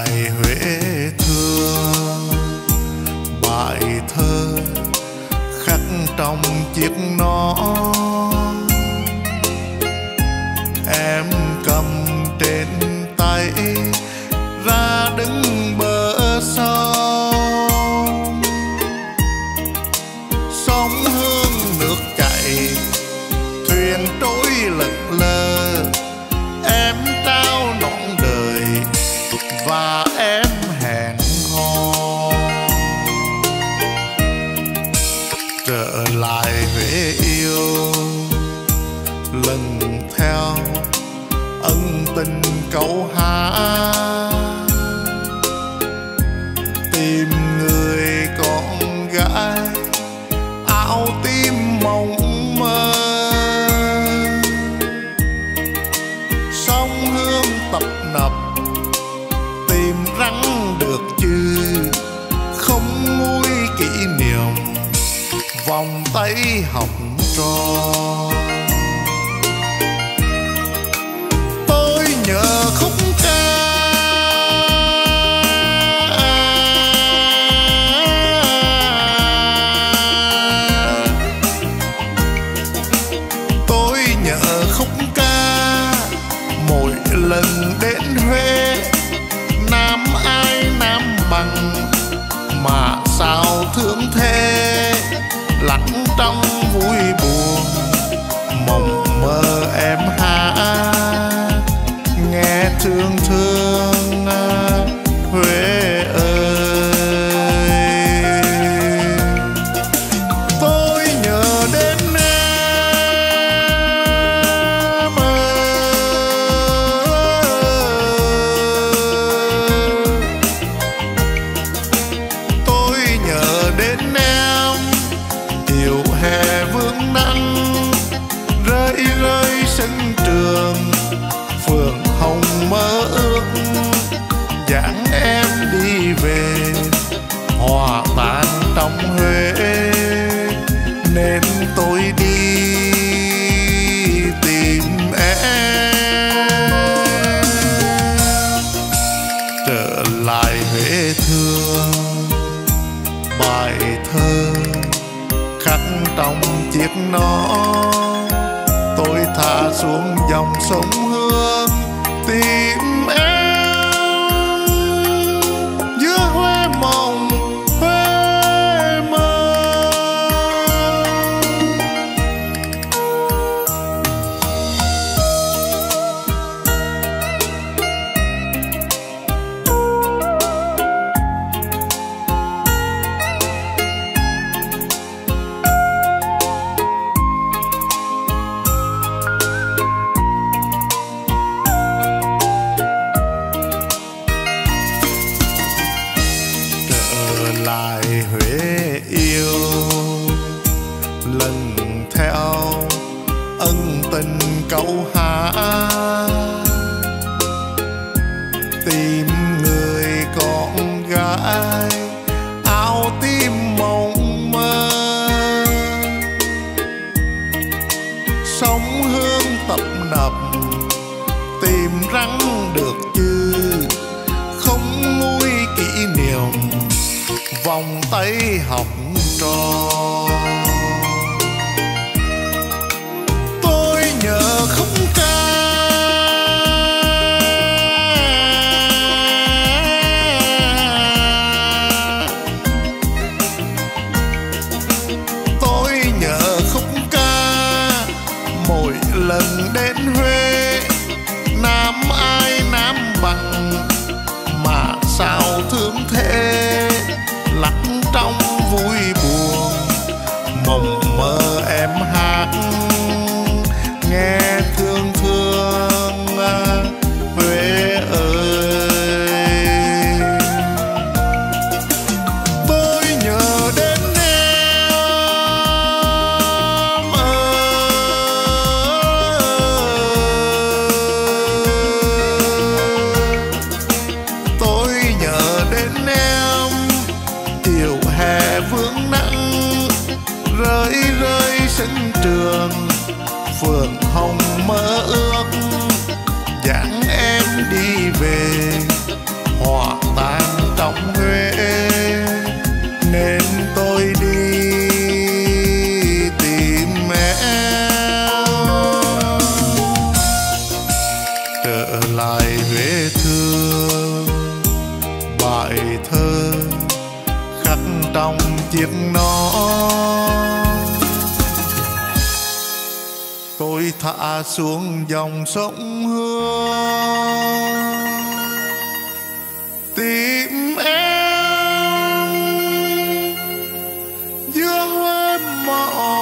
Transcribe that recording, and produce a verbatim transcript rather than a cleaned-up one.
lại Huế thương, bài thơ khắc trong chiếc nón em cầm trên tay ra đứng bờ sông. Sông hương nước chảy, thuyền trôi lững lờ, em trao nọn đời và em hẹn hò. Trở lại Huế yêu, lần theo ân tình câu hát, tìm người con gái áo tím mộng mơ. Sông hương tập nập tìm rắn được chứ, không nguôi kỷ niệm vòng tay học trò. Tôi nhớ khúc ca tôi nhớ khúc ca mỗi lần đến Huế. Nam ai nam bằng mà sao thương thế, lặng trong vui buồn mộng mơ em hát nghe thương thương Huế ơi. Tôi nhớ đến em tôi nhớ đến em chiều hè vương nắng rơi rơi sân trường, phường hồng mơ ước dáng em đi về hòa tan trong Huế, nên tôi đi tìm em. Trở lại Huế thương, bài thơ khắc trong chiếc nón, tôi thả xuống dòng sông Hương tìm em giữa Huế mộng Huế mơ. Lại Huế yêu, lần theo ân tình câu hát, tìm người con gái áo tím mộng mơ. Sông hương tập nập tìm rắn được chứ, không nguôi kỷ niệm vòng tay học trò. Tôi nhớ khúc ca tôi nhớ khúc ca mỗi lần đến Huế. Nam ai nam bằng mà sao thương thế, lặng trong vui buồn mộng mơ em hát nghe thương thương Huế ơi. Tôi nhớ đến em tôi nhớ đến em chiếc nón. Tôi thả xuống dòng sông Hương tìm em giữa hoa mỏ